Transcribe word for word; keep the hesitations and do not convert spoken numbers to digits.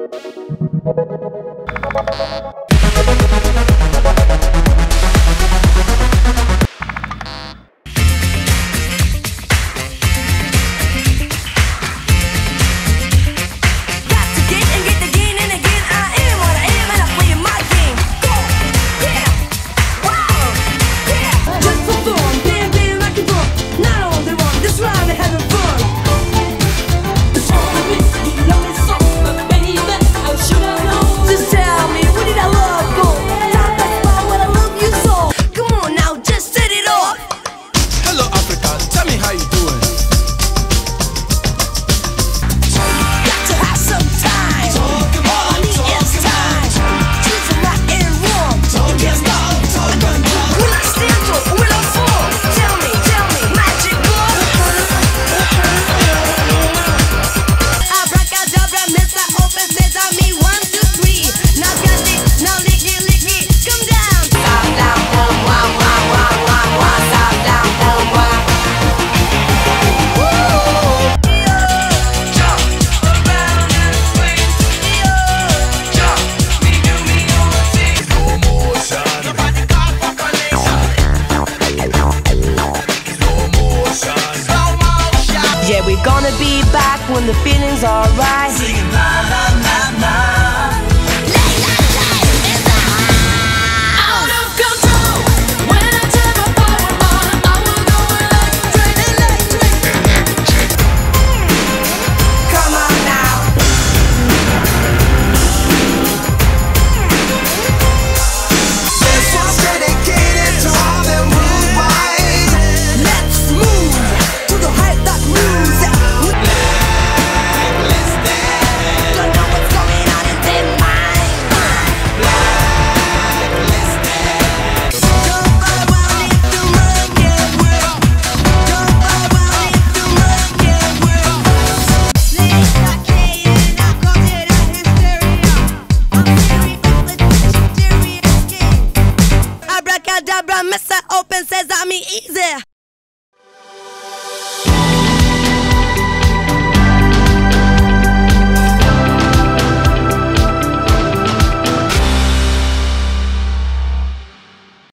Gonna be back when the feeling's alright. Singing la la la la. Leila K is the house. Out of control. When I turn my power on, I will go electric, electric, electric. Come on now. This one's dedicated to all them rude boys. Let's move to the hype that moves. Abracadabra, Mister Open Sesame, easy.